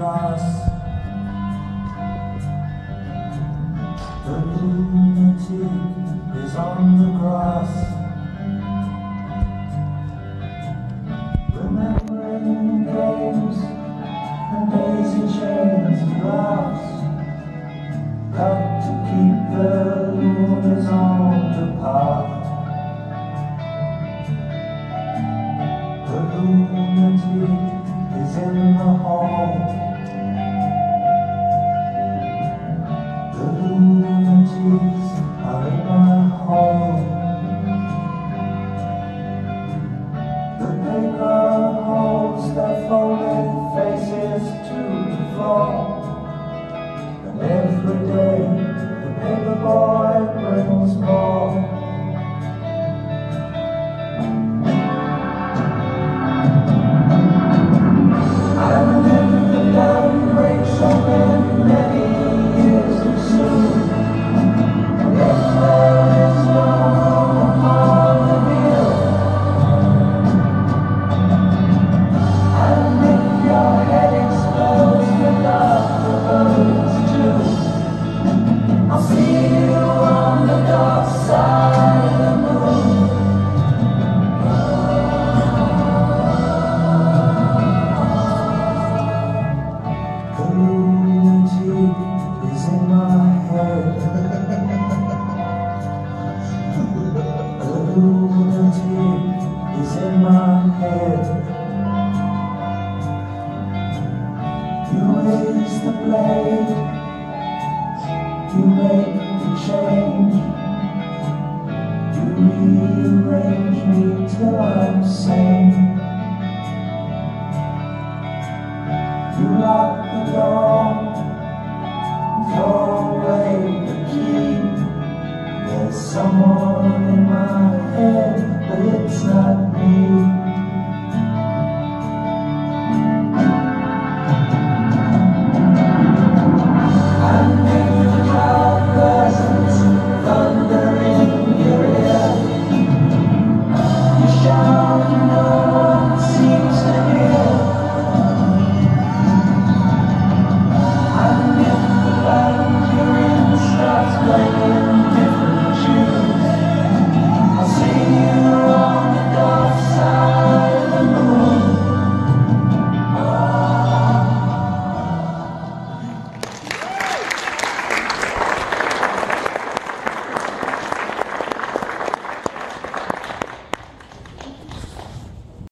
grass. The lunatic is on the grass, remembering games and daisy chains of laughs. Got to keep the lunars on the path. The lunatic is in the hall. The lunatics are in my home. The paper holds their folded faces to the floor, and every day the paper boy brings more. Is in my head. You raise the blade, you make the change, you rearrange me till I'm sane. You lock the door, throw away the key. There's someone in my head, but it's not me.